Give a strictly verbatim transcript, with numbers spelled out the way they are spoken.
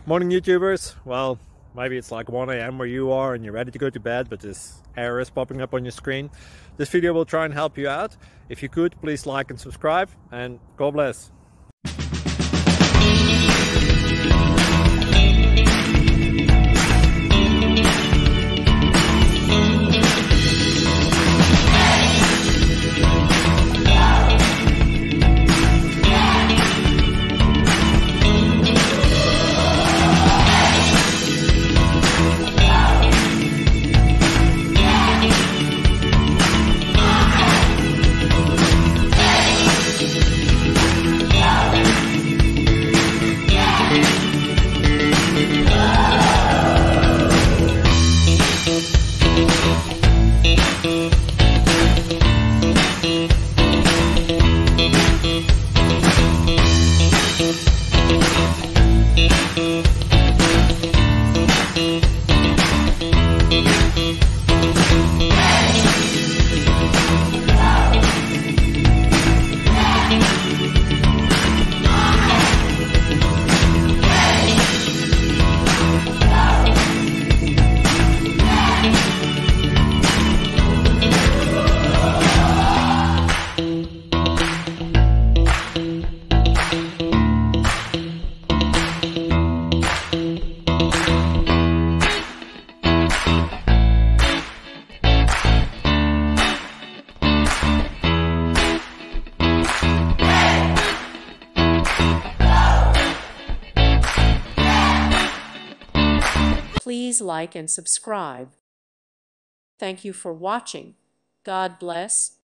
Morning YouTubers. Well, maybe it's like one A M where you are and you're ready to go to bed, but this error is popping up on your screen. This video will try and help you out. If you could, please like and subscribe, and God bless. Please like and subscribe. Thank you for watching. God bless.